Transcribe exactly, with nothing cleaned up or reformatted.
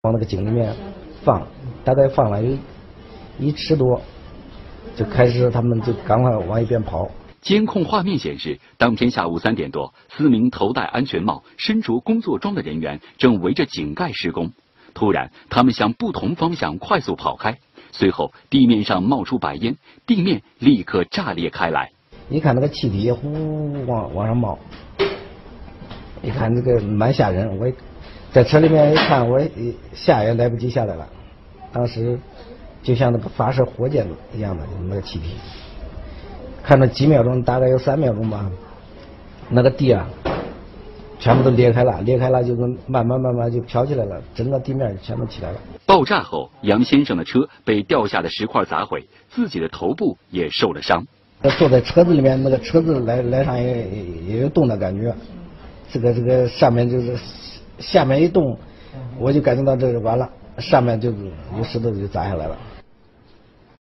往那个井里面放，大概放了有一尺多，就开始他们就赶快往一边跑。 监控画面显示，当天下午三点多，四名头戴安全帽、身着工作装的人员正围着井盖施工。突然，他们向不同方向快速跑开，随后地面上冒出白烟，地面立刻炸裂开来。 一看那个气体呼往往上冒，一看这个蛮吓人，我在车里面一看，我下也来不及下来了。当时就像那个发射火箭一样的那个气体，看了几秒钟，大概有三秒钟吧，那个地啊全部都裂开了，裂开了就是慢慢慢慢就飘起来了，整个地面全都起来了。 爆炸后，杨先生的车被掉下的石块砸毁，自己的头部也受了伤。 坐在车子里面，那个车子来来上也也有动的感觉，这个这个上面就是下面一动，我就感觉到这个完了，上面就是有石头就砸下来了。